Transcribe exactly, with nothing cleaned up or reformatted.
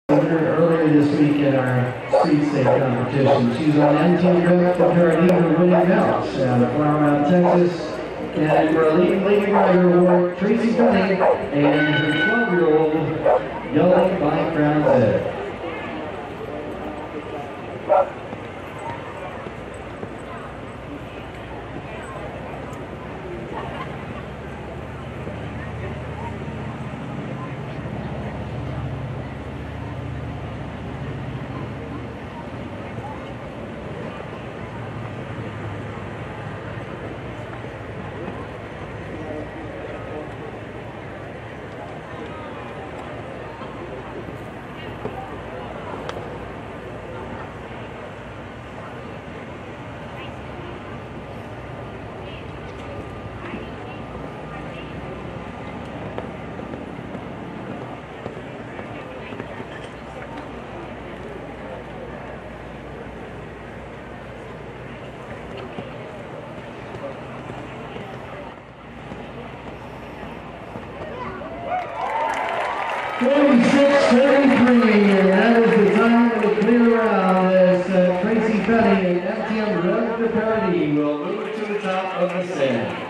Earlier this week in our street state competition. She's on M T M REVE Du Paradis for winning belts out of Flower Mound, Texas. And for a leading lady rider award, TRACY FENNEY and her twelve-year-old Yellow by Crown's Head. twenty-six thirty-three, and that is the time of the clear round as uh, TRACY FENNEY and M T M REVE Du Paradis will move to the top of the stand.